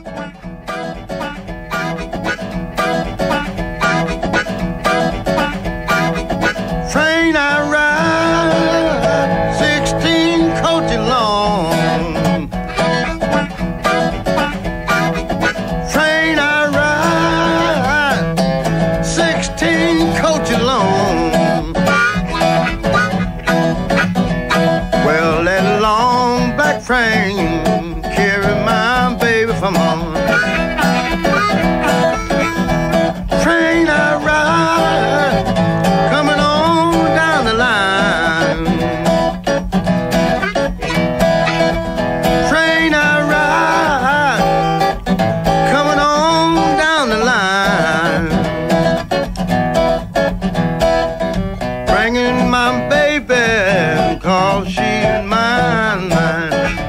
Train I ride, 16 coaches long. Train I ride, 16 coaches long. Well, that long back train carry my baby from home. Train I ride, coming on down the line. Train I ride, coming on down the line. Bringing my baby, 'cause she's mine, mine.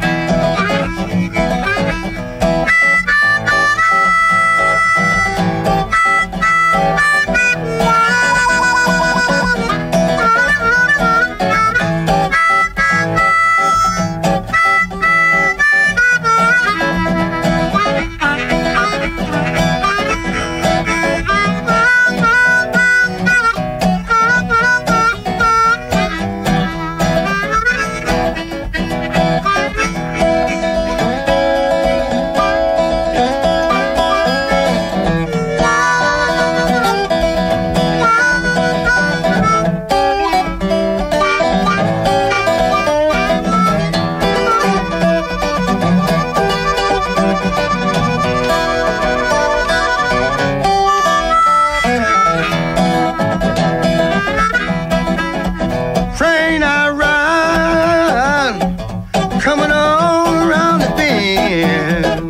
Train I ride, coming on around the bend.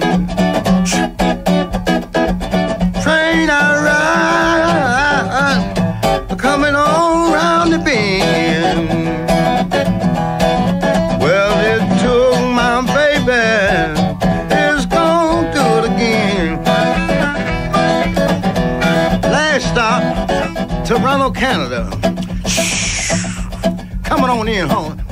Train I ride, coming on around the bend. Well, it took my baby, it's gonna do it again. Last stop, Toronto, Canada. Coming on in, home.